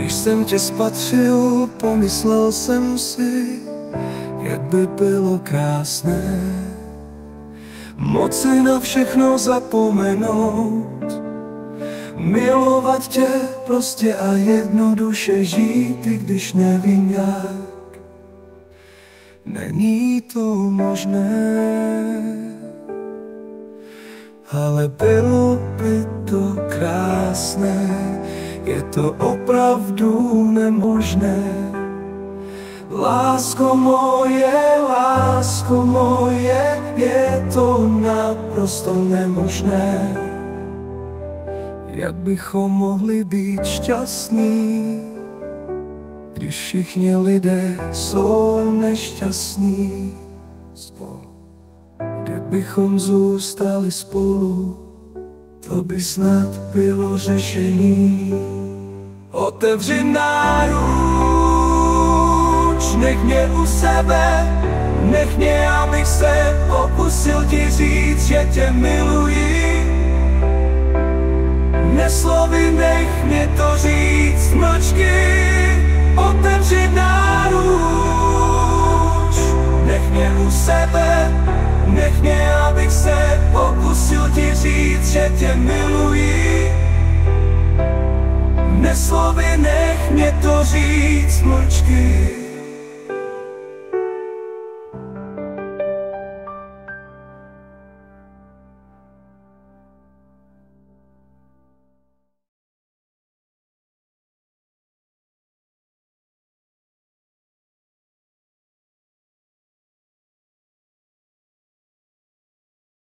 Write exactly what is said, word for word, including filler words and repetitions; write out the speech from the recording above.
Když jsem tě spatřil, pomyslel jsem si, jak by bylo krásné moci na všechno zapomenout, milovat tě prostě a jednoduše žít, i když nevím jak. Není to možné, ale bylo by to krásné. Je to opravdu nemožné. Lásko moje, lásko moje, je to naprosto nemožné. Jak bychom mohli být šťastní, když všichni lidé jsou nešťastní? Kdybychom zůstali spolu, to by snad bylo řešení. Otevři náruč, nech mě u sebe, nech mě, abych se pokusil ti říct, že tě miluji. Neslovy, nech mě to říct mlčky. Otevři náruč, nech mě u sebe, nech mě, abych se pokusil ti říct, že tě miluji. Neslovy, nech mě to říct mlčky.